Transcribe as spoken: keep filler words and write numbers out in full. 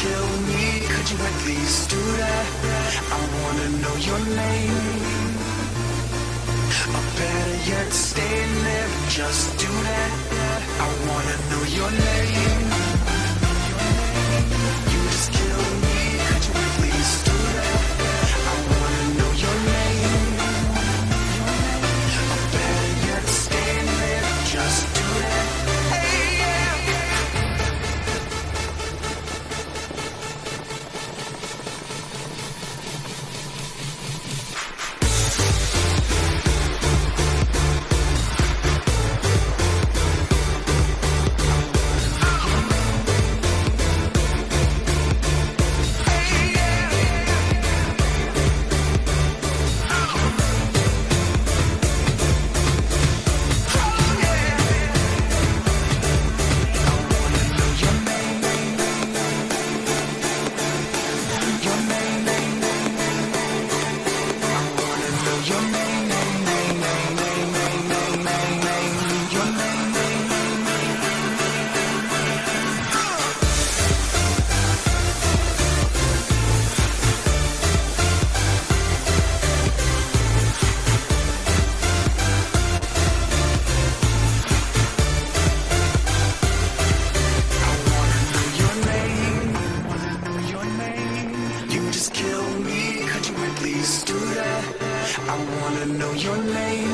kill me, could you at least do that? I wanna know your name. Or better yet, stay there, just do that. I wanna know your name. You just kill me, could you at least do that? I wanna know your name. Or better yet, stay there, just do that. Hey, yeah. I wanna know your name.